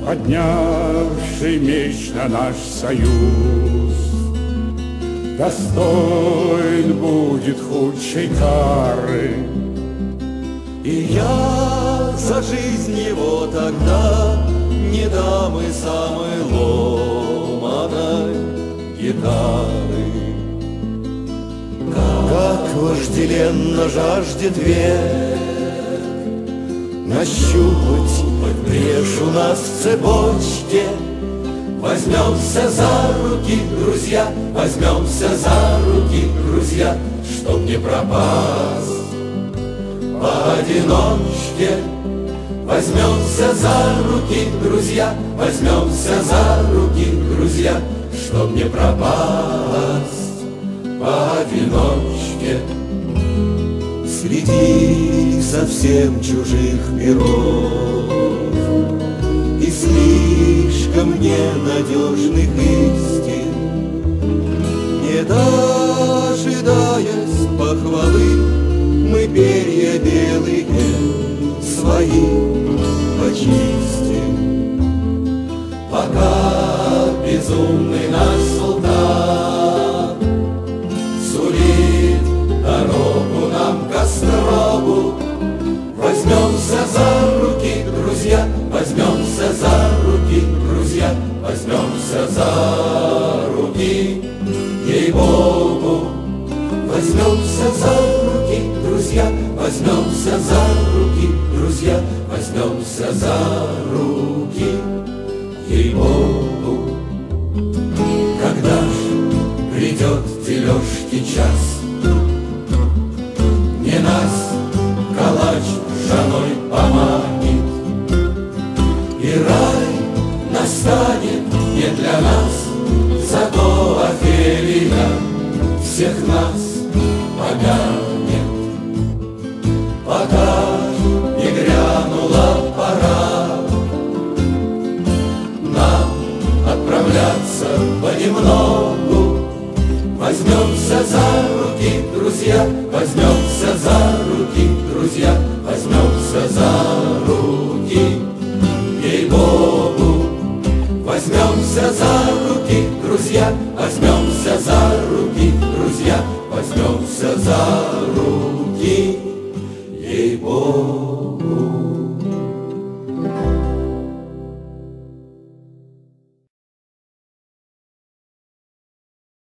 поднявший меч на наш союз, достоин будет худшей кары. И я за жизнь его тогда не дам и самой ломаной гитары. Как вожделенно жаждет век нащупать брешь у нас в цепочке. Возьмемся за руки, друзья, возьмемся за руки, друзья, чтоб не пропасть поодиночке. Возьмемся за руки, друзья, возьмемся за руки, друзья, чтоб не пропасть поодиночке. Среди совсем чужих миров и слишком ненадежных истин, не дожидаясь похвалы, мы перья белые свои почистим. Пока безумный наш султан сулит дорогу нам к острогу, возьмемся за руки, друзья, возьмемся за руки, друзья, возьмемся за руки, ей-богу. Возьмемся за руки, друзья, возьмемся за руки, друзья, возьмемся за руки, ей-богу. Когда ж придет дележки час, не нас калач женой поманит, и рай настанет не для нас, зато Офелия всех нас помянет. Пока не грянула пора нам отправляться понемногу, возьмемся за руки, друзья, возьмемся за руки, друзья, возьмемся за руки, ей-богу. Возьмемся за руки, друзья, возьмемся за руки, друзья, возьмемся за руки.